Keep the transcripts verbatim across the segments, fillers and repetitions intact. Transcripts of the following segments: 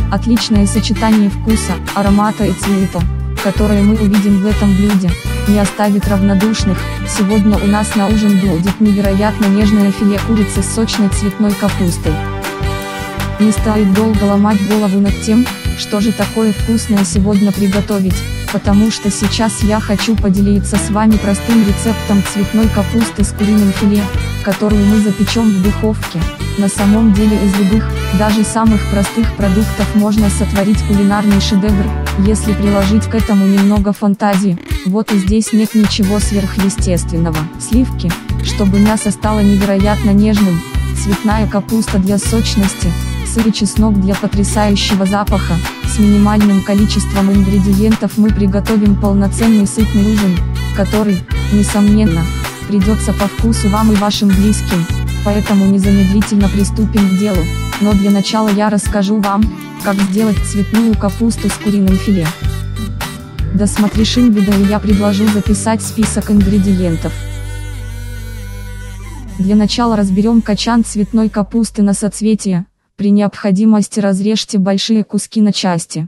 Отличное сочетание вкуса, аромата и цвета, которое мы увидим в этом блюде, не оставит равнодушных. Сегодня у нас на ужин будет невероятно нежное филе курицы с сочной цветной капустой. Не стоит долго ломать голову над тем, что же такое вкусное сегодня приготовить, потому что сейчас я хочу поделиться с вами простым рецептом цветной капусты с куриным филе, которую мы запечем в духовке. На самом деле из любых, даже самых простых продуктов можно сотворить кулинарный шедевр, если приложить к этому немного фантазии. Вот и здесь нет ничего сверхъестественного. Сливки, чтобы мясо стало невероятно нежным, цветная капуста для сочности, сыр и чеснок для потрясающего запаха. С минимальным количеством ингредиентов мы приготовим полноценный сытный ужин, который, несомненно, придется по вкусу вам и вашим близким. Поэтому незамедлительно приступим к делу, но для начала я расскажу вам, как сделать цветную капусту с куриным филе. Досмотришь видео, я предложу записать список ингредиентов. Для начала разберем качан цветной капусты на соцветия. При необходимости разрежьте большие куски на части.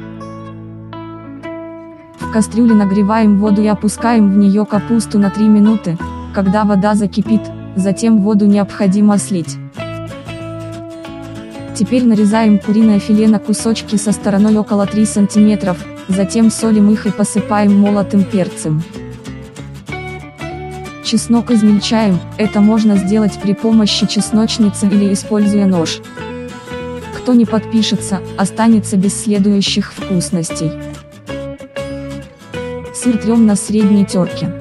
В кастрюле нагреваем воду и опускаем в нее капусту на три минуты, когда вода закипит, затем воду необходимо слить. Теперь нарезаем куриное филе на кусочки со стороной около трёх сантиметров, затем солим их и посыпаем молотым перцем. Чеснок измельчаем, это можно сделать при помощи чесночницы или используя нож. Кто не подпишется, останется без следующих вкусностей. Сыр трем на средней терке.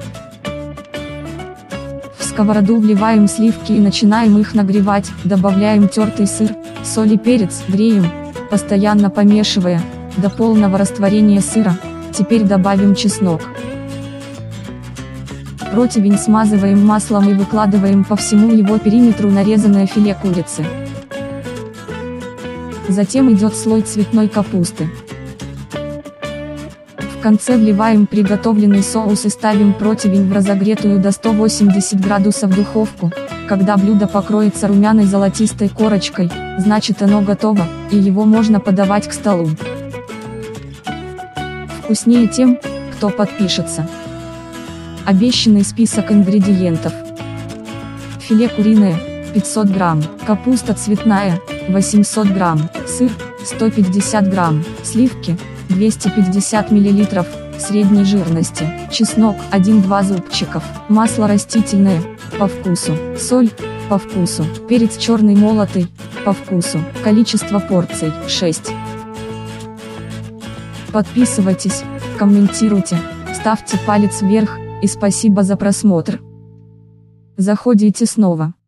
В сковороду вливаем сливки и начинаем их нагревать, добавляем тертый сыр, соль и перец, греем, постоянно помешивая, до полного растворения сыра. Теперь добавим чеснок. Противень смазываем маслом и выкладываем по всему его периметру нарезанное филе курицы. Затем идет слой цветной капусты. В конце вливаем приготовленный соус и ставим противень в разогретую до ста восьмидесяти градусов духовку. Когда блюдо покроется румяной золотистой корочкой, значит оно готово, и его можно подавать к столу. Вкуснее тем, кто подпишется. Обещанный список ингредиентов. Филе куриное, пятьсот грамм, капуста цветная, восемьсот грамм, сыр, сто пятьдесят грамм, сливки, двести пятьдесят миллилитров, средней жирности, чеснок, один-два зубчиков, масло растительное, по вкусу, соль, по вкусу, перец черный молотый, по вкусу, количество порций, шесть. Подписывайтесь, комментируйте, ставьте палец вверх, и спасибо за просмотр. Заходите снова.